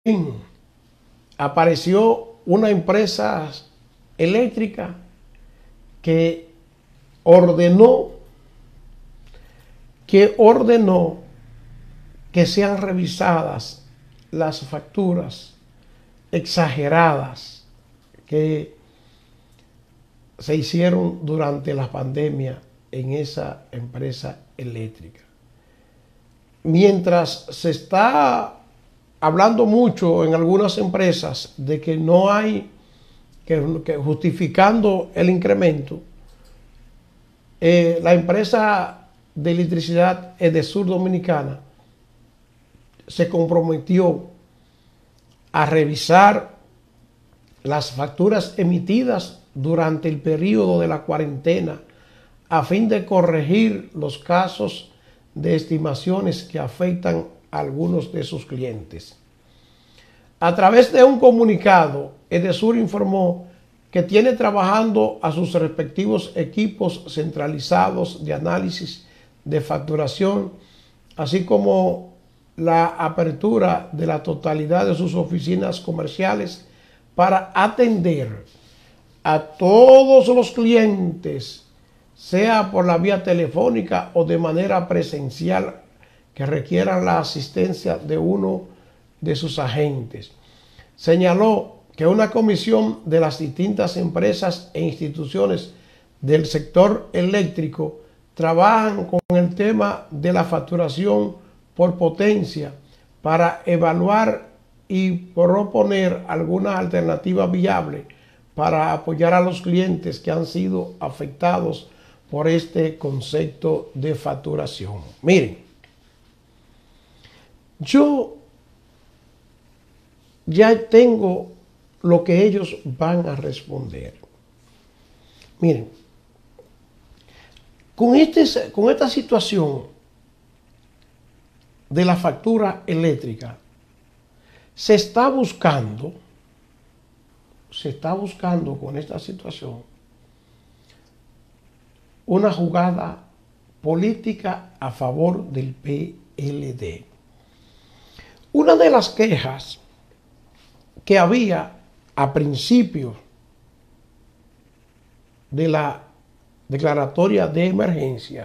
apareció una empresa eléctrica que ordenó que sean revisadas las facturas exageradas que se hicieron durante la pandemia en esa empresa eléctrica. Mientras se está hablando mucho en algunas empresas de que no hay que justificando el incremento, la empresa de electricidad Edesur Dominicana se comprometió a revisar las facturas emitidas durante el periodo de la cuarentena a fin de corregir los casos de estimaciones que afectan a algunos de sus clientes. A través de un comunicado, Edesur informó que tiene trabajando a sus respectivos equipos centralizados de análisis de facturación, así como la apertura de la totalidad de sus oficinas comerciales para atender a todos los clientes, sea por la vía telefónica o de manera presencial, que requieran la asistencia de uno de sus agentes. Señaló que una comisión de las distintas empresas e instituciones del sector eléctrico trabajan con el tema de la facturación por potencia para evaluar y proponer alguna alternativa viable para apoyar a los clientes que han sido afectados por este concepto de facturación. Miren, yo ya tengo lo que ellos van a responder. Miren, con esta situación de la factura eléctrica, se está buscando con esta situación una jugada política a favor del PLD. Una de las quejas que había a principio de la declaratoria de emergencia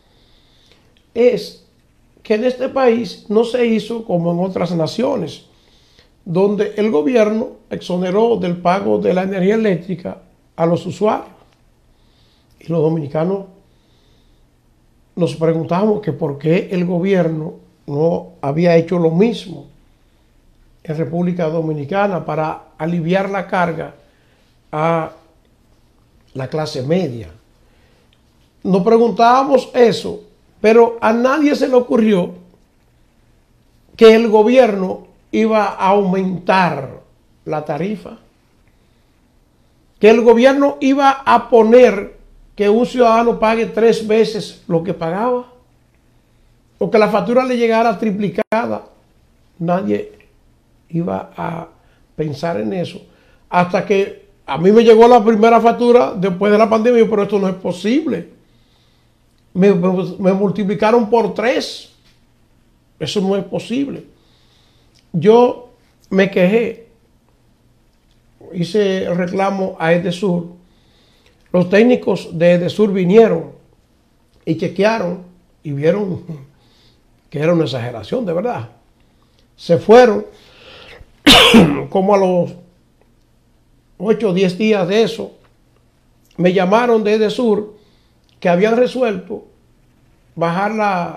es que en este país no se hizo como en otras naciones, donde el gobierno exoneró del pago de la energía eléctrica a los usuarios. Y los dominicanos nos preguntamos que por qué el gobierno no había hecho lo mismo en República Dominicana para aliviar la carga a la clase media. Nos preguntábamos eso, pero a nadie se le ocurrió que el gobierno iba a aumentar la tarifa, que el gobierno iba a poner que un ciudadano pague 3 veces lo que pagaba, o que la factura le llegara triplicada. Nadie iba a pensar en eso, hasta que a mí me llegó la primera factura después de la pandemia, pero esto no es posible. Me multiplicaron por 3. Eso no es posible. Yo me quejé, hice el reclamo a Edesur. Los técnicos de Edesur vinieron y chequearon y vieron que era una exageración, de verdad. Se fueron. Como a los 8 o 10 días de eso, me llamaron de Edesur que habían resuelto bajar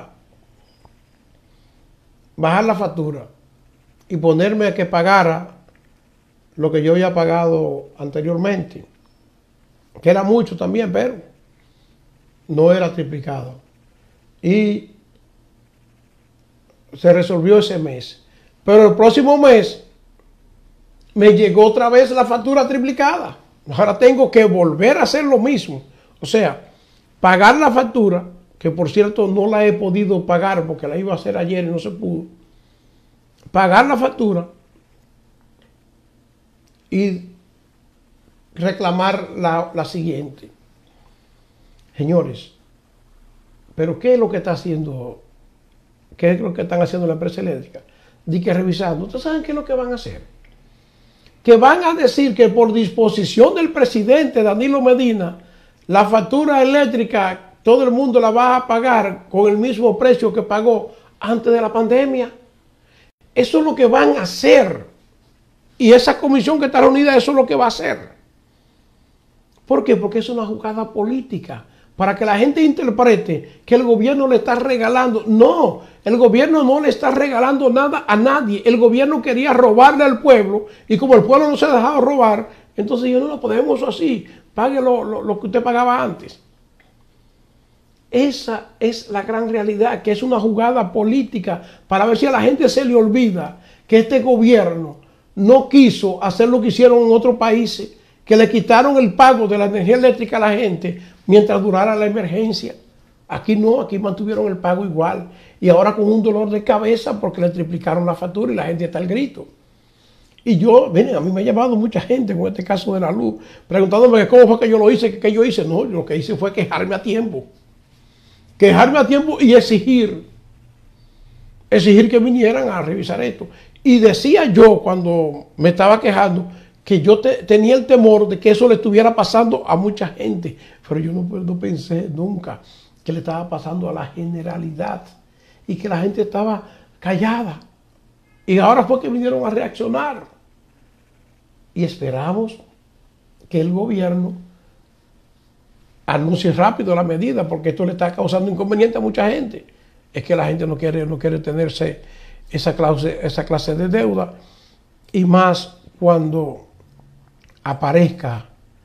la factura y ponerme a que pagara lo que yo había pagado anteriormente, que era mucho también, pero no era triplicado. Y se resolvió ese mes. Pero el próximo mes me llegó otra vez la factura triplicada. Ahora tengo que volver a hacer lo mismo. O sea, pagar la factura, que por cierto no la he podido pagar porque la iba a hacer ayer y no se pudo. Pagar la factura y reclamar la siguiente. Señores, ¿pero qué es lo que está haciendo? ¿Qué es lo que están haciendo la empresa eléctrica? de que revisando. ¿Ustedes saben qué es lo que van a hacer? Que van a decir que por disposición del presidente Danilo Medina, la factura eléctrica todo el mundo la va a pagar con el mismo precio que pagó antes de la pandemia. Eso es lo que van a hacer. Y esa comisión que está reunida, eso es lo que va a hacer. ¿Por qué? Porque es una jugada política. Para que la gente interprete que el gobierno le está regalando. No, el gobierno no le está regalando nada a nadie. El gobierno quería robarle al pueblo. Y como el pueblo no se ha dejado robar, entonces yo no lo podemos así. Pague lo que usted pagaba antes. Esa es la gran realidad, que es una jugada política para ver si a la gente se le olvida que este gobierno no quiso hacer lo que hicieron en otros países, que le quitaron el pago de la energía eléctrica a la gente mientras durara la emergencia. Aquí no, aquí mantuvieron el pago igual. Y ahora con un dolor de cabeza porque le triplicaron la factura y la gente está al grito. Y yo, miren, a mí me ha llamado mucha gente con este caso de la luz, preguntándome cómo fue que yo lo hice, que yo hice. No, lo que hice fue quejarme a tiempo. Quejarme a tiempo y exigir que vinieran a revisar esto. Y decía yo cuando me estaba quejando que yo tenía el temor de que eso le estuviera pasando a mucha gente, pero yo no pensé nunca que le estaba pasando a la generalidad y que la gente estaba callada. Y ahora fue que vinieron a reaccionar. Y esperamos que el gobierno anuncie rápido la medida, porque esto le está causando inconveniente a mucha gente. Es que la gente no quiere tenerse esa clase de deuda, y más cuando aparezca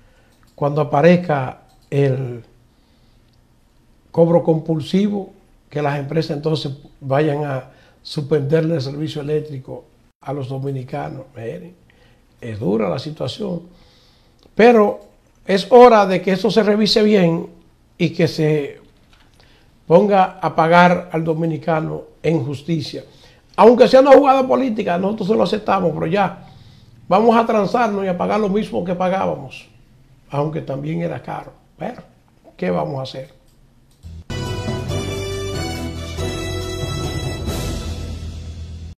el cobro compulsivo, que las empresas entonces vayan a suspenderle el servicio eléctrico a los dominicanos. Miren, es dura la situación, pero es hora de que eso se revise bien y que se ponga a pagar al dominicano en justicia. Aunque sea una jugada política, nosotros se lo aceptamos, pero ya vamos a transarnos y a pagar lo mismo que pagábamos, aunque también era caro. Pero, ¿qué vamos a hacer?